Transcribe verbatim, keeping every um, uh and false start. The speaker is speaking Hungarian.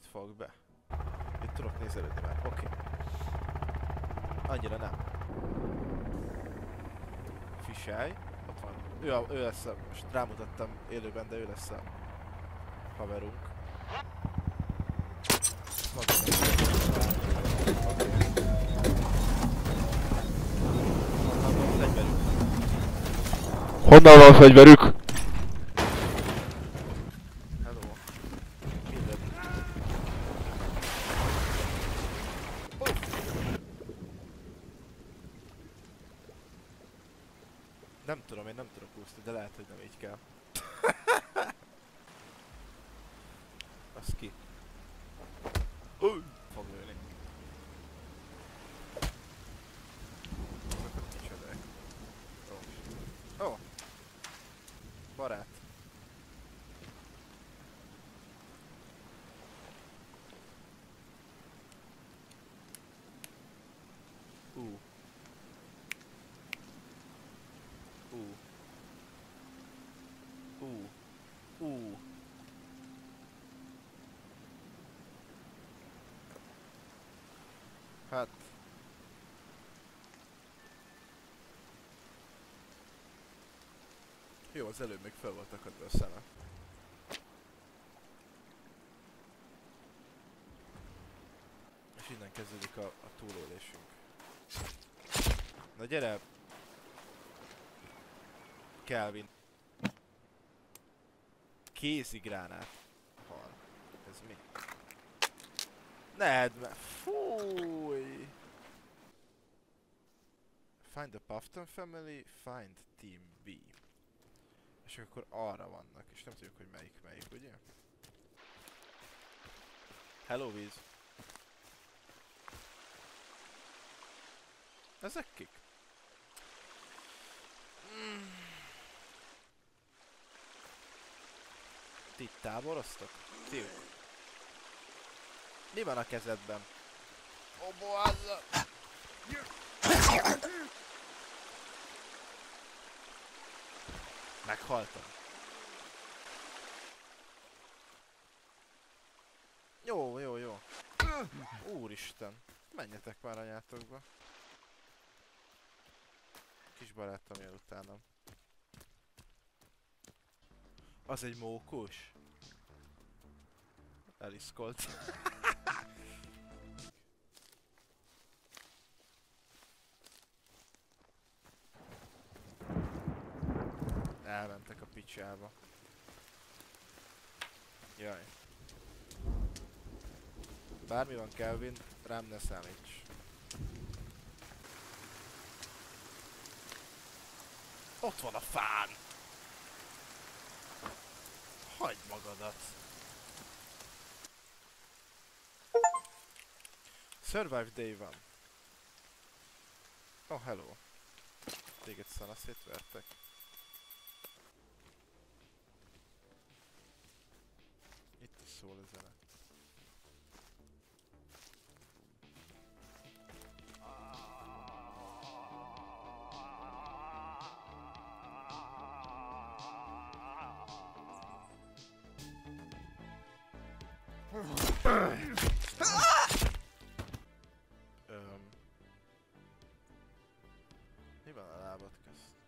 fogok be. Itt tudok nézelődni már, oké. Okay. Annyira nem. Fisely. Ott van. Ő, a, ő lesz a... Most rámutattam élőben, de ő lesz a haverunk. Honnan van fegyverük? Hello. Minden. Oh. Nem tudom, én nem tudok úszni, de lehet, hogy nem így kell. Az ki. Uh. Fog lőni. Azokat kicsodák. Ó. Oh. Barát. Ú. Uh. Ú. Uh. Ú. Uh. Ú. Uh. Hát... Jó, az előbb még fel volt akadva a szeme. És innen kezdődik a, a túlélésünk. Na gyere! Kelvin. Kézigránát. Hal. Ez mi? Ne edd me! Fúj! Find the Puffton family, find team B. És akkor arra vannak, és nem tudjuk, hogy melyik melyik, ugye? Hello, víz! Ezek kik? Mm. Ti itt táboroztok? Ti? Mi van a kezedben? Oboázza! Meghaltam. Jó, jó, jó. Úristen. Menjetek már anyátokba. Kis barátom jön utánam. Az egy mókus. Eliszkolt. Elmentek a picsába. Jaj. Bármi van, Kelvin, rám ne számíts. Ott van a fán! Hagyd magadat! Survive day van. Oh, hello. Téged szanaszét vertek. Itt is szól a zene. Öm. Mi van a lábad közt?